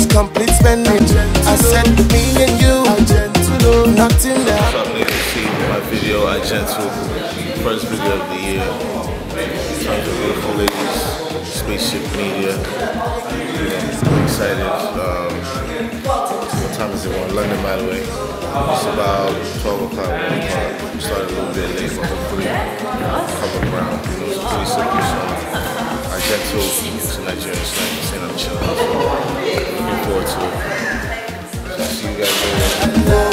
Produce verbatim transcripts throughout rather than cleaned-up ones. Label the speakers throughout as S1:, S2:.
S1: just complete spending. I said me and you, nothing there.
S2: What's up, niggas? See my video, I Gentle, first video of the year. Tons of beautiful ladies, Spaceship Media. I'm excited. Um, what time is it? We're in London, by the way. It's about twelve o'clock. We started a little bit late, but hopefully cover ground. You know, it's a pretty simple song. I Gentle, it's a Nigerian slang. It's in I'm chilling. So looking forward to it. So see you guys later.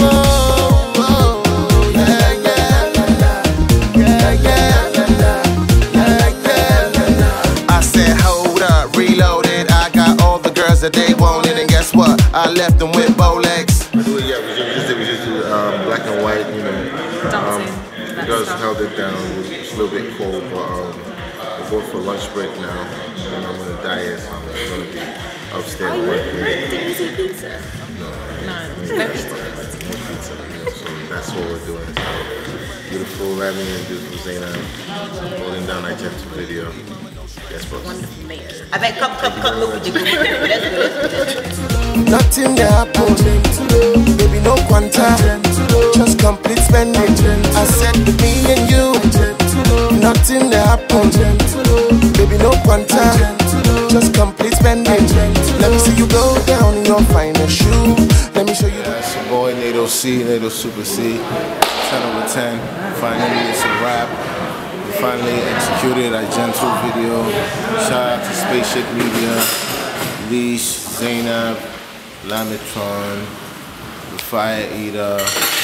S1: That they wanted, and guess what? I left them with Bolex.
S2: Yeah, we just did, we just did um, black and white, you know. Um, the girls held it down. It was a little bit cold, but um, we're going for lunch break now. And I'm on a diet. I'm going to be upstairs working.
S3: Did you say pizza?
S2: No.
S3: No,
S2: no pizza. No pizza. You know, so that's what we're doing. So, beautiful Rami and beautiful Zaina holding down our Gentle video. Yes, bro.
S3: Wonderful mate. I bet come, come, come, look with the group. Let's go, let's go.
S1: Nothing there happen, baby, no quanta. Just complete spending. I said me and you, nothing there happen, baby, no quanta. Just complete spending. Let me see you go down in your finest shoe. Let me show you.
S2: Yeah, it's your boy Nato C, Nato Super C. ten over ten. Finally, it's a wrap. Finally executed our Gentle video. Shout out to Spaceship Media, Leash, Zainab, Lamitron, the Fire Eater,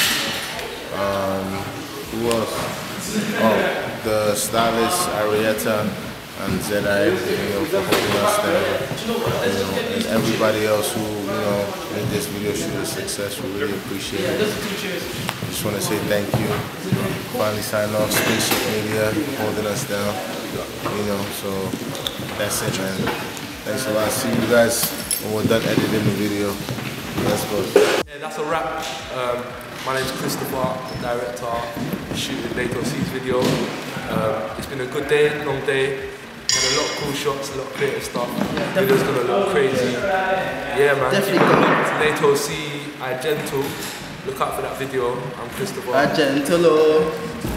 S2: um, who else? Oh, the stylist Arietta and Zedai, you know, for holding us there, you know, and everybody else who, you know, made this video shoot a success. We really appreciate it. Just want to say thank you. Finally signed off, Spaceship Media holding us down, you know, so that's it, man. Thanks a lot. See you guys when we're done editing the video. Let's go.
S4: Yeah, that's a wrap. Um, my name's Christopher, the director, shooting Nato C's video. Um, it's been a good day, long day. Had a lot of cool shots, a lot of creative stuff. Yeah, video's gonna look crazy. Yeah, man.
S5: Definitely.
S4: Nato C, I Gentle. Look out for that video. I'm Christopher.
S5: I Gentle.